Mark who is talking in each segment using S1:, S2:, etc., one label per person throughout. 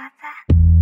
S1: about that?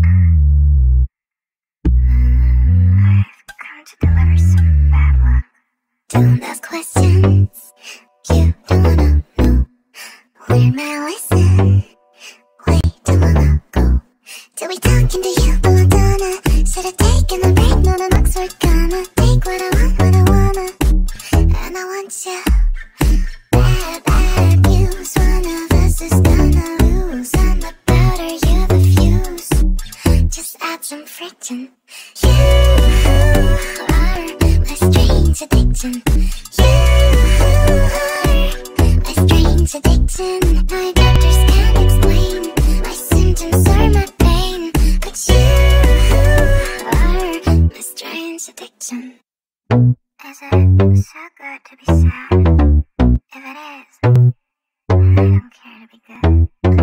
S1: I've come to deliver some bad luck.
S2: Don't ask questions you don't wanna know. Learn my lesson. Wait till I go. Till we talking to you, belladonna. Should've taken a break, not an Oxford comma. Take what I want, when I wanna. And I want you. Bad, bad news. One of us is gonna lose. I'm the powder, you're the fuse. Just add some friction. You are my strange addiction. You are my strange addiction. My doctors can't explain my symptoms or my pain, but you are my strange addiction.
S1: Is it so good to be sad? If it is, I don't care to be good.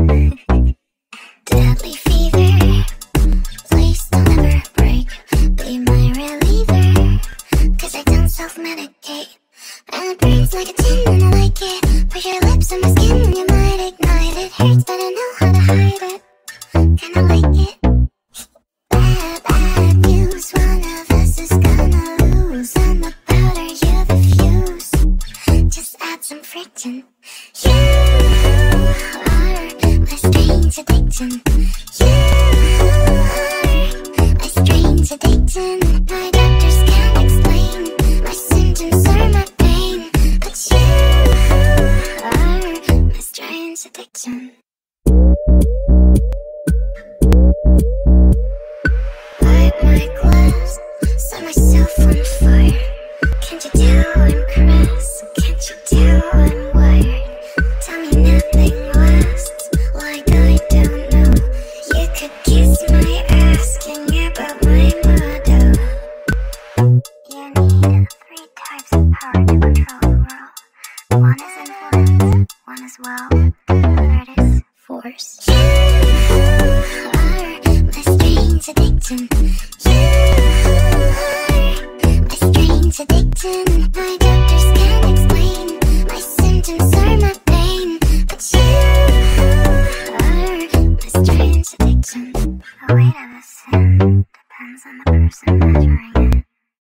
S2: Deadly fever, please don't ever break. Be my reliever, 'cause I don't self-medicate. And it burns like a tin and I like it. Put your lips on my skin and you might ignite it. Hurts but I know how to hide it. Kinda like it. Bad, bad news. One of us is gonna lose. I'm the powder, you're the fuse. Just add some friction. You are my strange addiction. You are my strange addiction. My doctors can't explain my symptoms or my pain, but you are my strange addiction. Light my glass, set myself on fire. Can't you tell I'm crass? Can't you tell I'm wired? Tell me nothing lasts, like I don't know. You could kiss my ass, can you about my motto?
S1: You need 3 types of power to control the world. One is influence, one is will, and the third is
S2: Force. You are my strange addiction. You are my strange addiction. My doctors can't explain my symptoms or my pain, but you are my strange addiction.
S1: the weight of a sin depends on the person.